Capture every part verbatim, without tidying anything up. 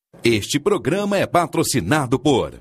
Este programa é patrocinado por...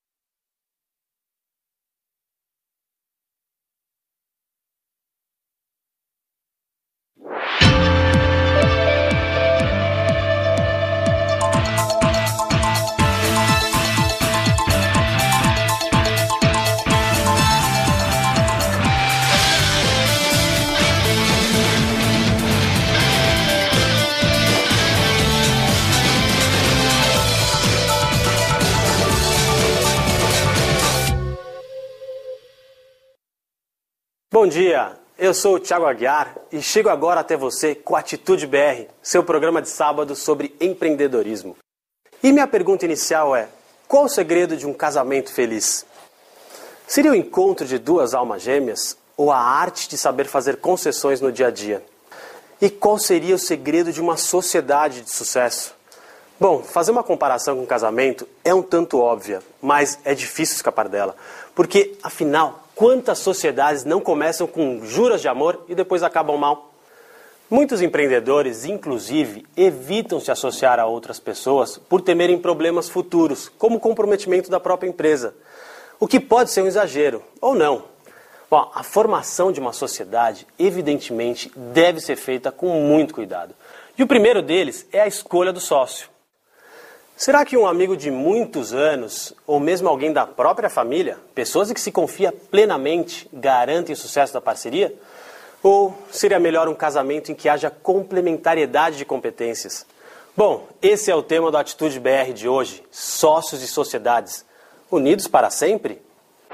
Bom dia, eu sou o Thiago Aguiar e chego agora até você com Atitude B R, seu programa de sábado sobre empreendedorismo. E minha pergunta inicial é, qual o segredo de um casamento feliz? Seria o encontro de duas almas gêmeas ou a arte de saber fazer concessões no dia a dia? E qual seria o segredo de uma sociedade de sucesso? Bom, fazer uma comparação com um casamento é um tanto óbvia, mas é difícil escapar dela, porque, afinal, quantas sociedades não começam com juras de amor e depois acabam mal? Muitos empreendedores, inclusive, evitam se associar a outras pessoas por temerem problemas futuros, como o comprometimento da própria empresa. O que pode ser um exagero, ou não. Bom, a formação de uma sociedade, evidentemente, deve ser feita com muito cuidado. E o primeiro deles é a escolha do sócio. Será que um amigo de muitos anos, ou mesmo alguém da própria família, pessoas em que se confia plenamente, garantem o sucesso da parceria? Ou seria melhor um casamento em que haja complementariedade de competências? Bom, esse é o tema do Atitude B R de hoje, sócios e sociedades, unidos para sempre?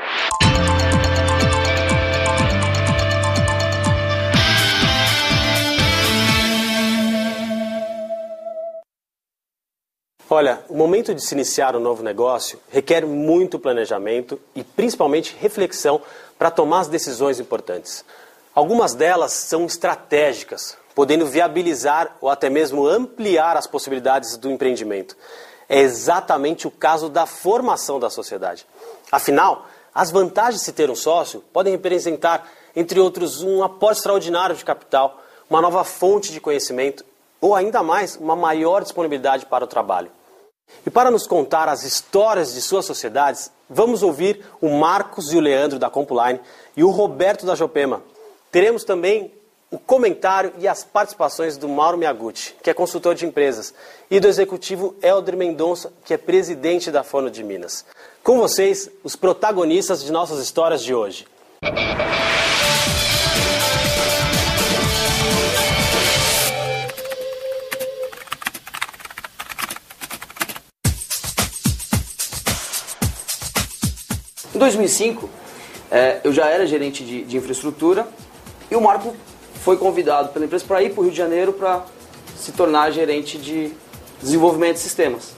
Olha, o momento de se iniciar um novo negócio requer muito planejamento e principalmente reflexão para tomar as decisões importantes. Algumas delas são estratégicas, podendo viabilizar ou até mesmo ampliar as possibilidades do empreendimento. É exatamente o caso da formação da sociedade. Afinal, as vantagens de se ter um sócio podem representar, entre outros, um aporte extraordinário de capital, uma nova fonte de conhecimento ou ainda mais, uma maior disponibilidade para o trabalho. E para nos contar as histórias de suas sociedades, vamos ouvir o Marcos e o Leandro da Compuline e o Roberto da Jopema. Teremos também o comentário e as participações do Mauro Miyaguchi, que é consultor de empresas, e do executivo Helder Mendonça, que é presidente da Fono de Minas. Com vocês, os protagonistas de nossas histórias de hoje. Em dois mil e cinco, é, eu já era gerente de, de infraestrutura e o Marco foi convidado pela empresa para ir para o Rio de Janeiro para se tornar gerente de desenvolvimento de sistemas.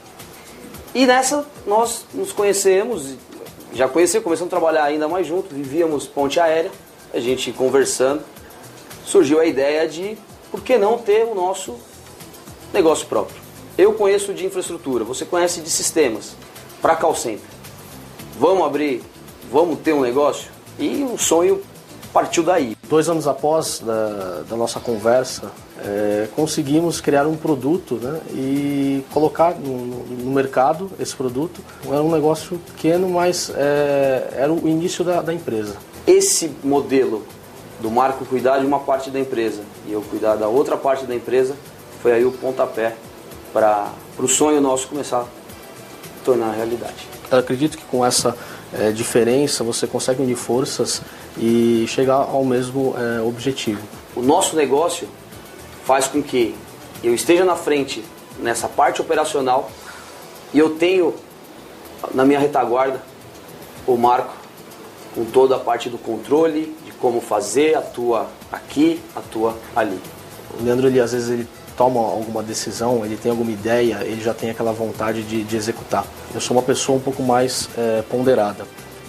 E nessa nós nos conhecemos, já conhecemos, começamos a trabalhar ainda mais juntos, vivíamos ponte aérea, a gente conversando, surgiu a ideia de por que não ter o nosso negócio próprio. Eu conheço de infraestrutura, você conhece de sistemas, para call center. Vamos abrir, vamos ter um negócio? E o sonho partiu daí. Dois anos após da, da nossa conversa, é, conseguimos criar um produto, né, e colocar no, no mercado esse produto. Era um negócio pequeno, mas é, era o início da, da empresa. Esse modelo do Marco cuidar de uma parte da empresa e eu cuidar da outra parte da empresa, foi aí o pontapé para o sonho nosso começar a tornar realidade. Eu acredito que com essa é, diferença você consegue unir forças e chegar ao mesmo é, objetivo. O nosso negócio faz com que eu esteja na frente nessa parte operacional e eu tenho na minha retaguarda o Marco com toda a parte do controle, de como fazer, atua aqui, atua ali. O Leandro, ele, às vezes, ele toma alguma decisão, ele tem alguma ideia, ele já tem aquela vontade de, de executar. Eu sou uma pessoa um pouco mais é, ponderada.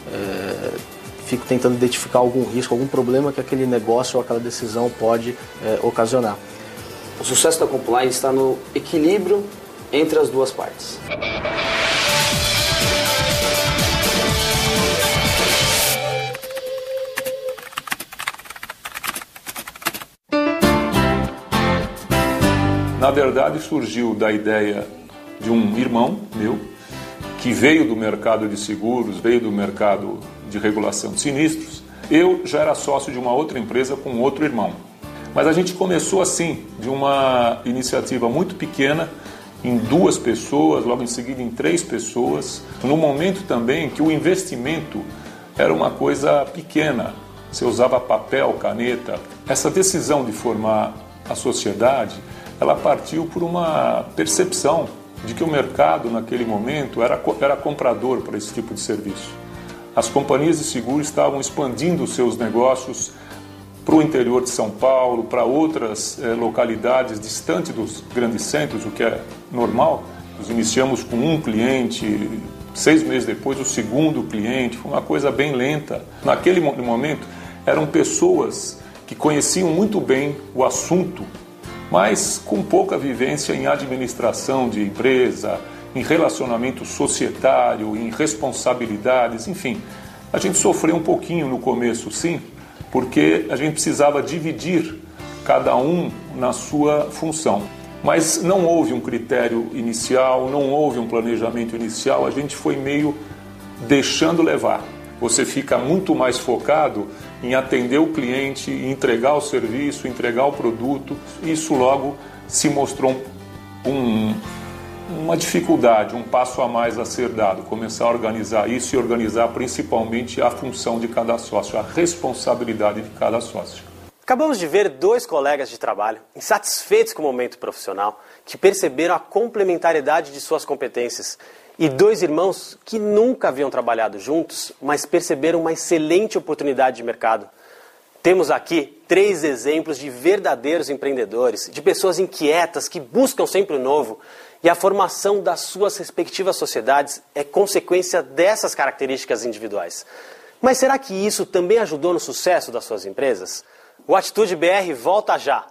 É, fico tentando identificar algum risco, algum problema que aquele negócio ou aquela decisão pode é, ocasionar. O sucesso da Compuline está no equilíbrio entre as duas partes. Na verdade, surgiu da ideia de um irmão meu, que veio do mercado de seguros, veio do mercado de regulação de sinistros. Eu já era sócio de uma outra empresa com outro irmão. Mas a gente começou assim, de uma iniciativa muito pequena, em duas pessoas, logo em seguida em três pessoas, no momento também que o investimento era uma coisa pequena. Você usava papel, caneta. Essa decisão de formar a sociedade, ela partiu por uma percepção de que o mercado, naquele momento, era, era comprador para esse tipo de serviço. As companhias de seguro estavam expandindo os seus negócios para o interior de São Paulo, para outras eh, localidades distantes dos grandes centros, o que é normal. Nós iniciamos com um cliente, seis meses depois o segundo cliente, foi uma coisa bem lenta. Naquele momento, eram pessoas que conheciam muito bem o assunto, mas com pouca vivência em administração de empresa, em relacionamento societário, em responsabilidades, enfim. A gente sofreu um pouquinho no começo, sim, porque a gente precisava dividir cada um na sua função. Mas não houve um critério inicial, não houve um planejamento inicial, a gente foi meio deixando levar. Você fica muito mais focado em atender o cliente, entregar o serviço, entregar o produto. Isso logo se mostrou um, uma dificuldade, um passo a mais a ser dado. Começar a organizar isso e organizar principalmente a função de cada sócio, a responsabilidade de cada sócio. Acabamos de ver dois colegas de trabalho, insatisfeitos com o momento profissional, que perceberam a complementariedade de suas competências, e dois irmãos que nunca haviam trabalhado juntos, mas perceberam uma excelente oportunidade de mercado. Temos aqui três exemplos de verdadeiros empreendedores, de pessoas inquietas que buscam sempre o novo, e a formação das suas respectivas sociedades é consequência dessas características individuais. Mas será que isso também ajudou no sucesso das suas empresas? O Atitude B R volta já.